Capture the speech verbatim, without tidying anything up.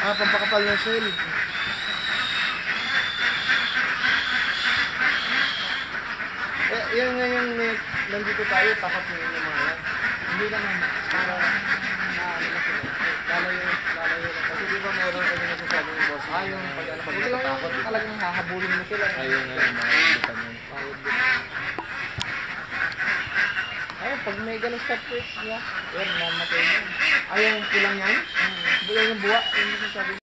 Ah, pampakapal ng shell. Eh, yan nga yung net. Nandito tayo, tapat mo yung mga yan. Hindi naman, para na ano na sila. Lalayo, lalayo na. Kasi di ba meron kami nasasabi ng boss? Ah, yung pag ano, pag Hindi lang natatakot. yung talagang hahabulin mo sila. Ayun nga yung mga ilitan yun. Ayun, pag may ganun stop switch niya, yan, namatay niya. Ay, yung pulang yan? Hmm. Bulan yung buwa, yung sasabi